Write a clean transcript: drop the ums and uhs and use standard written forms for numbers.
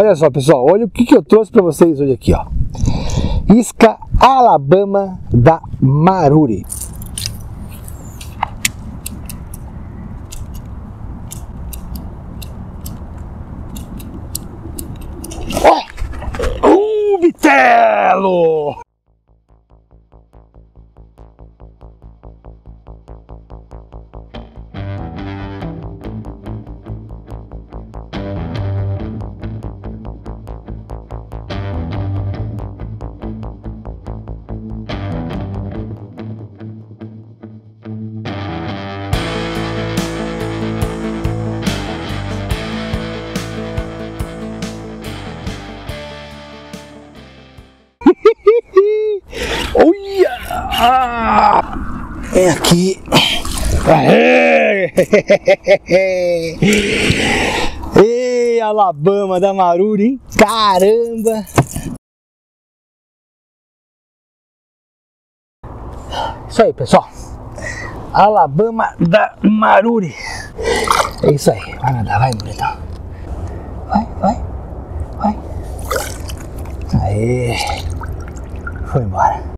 Olha só, pessoal, olha o que eu trouxe para vocês hoje aqui, ó. Isca Alabama da Maruri. Ó! Bitelo! Olha! Vem aqui. Ei, Alabama da Maruri, hein? Caramba! Isso aí, pessoal. Alabama da Maruri. É isso aí. Vai nadar, vai, bonitão. Vai. Aê. Foi embora.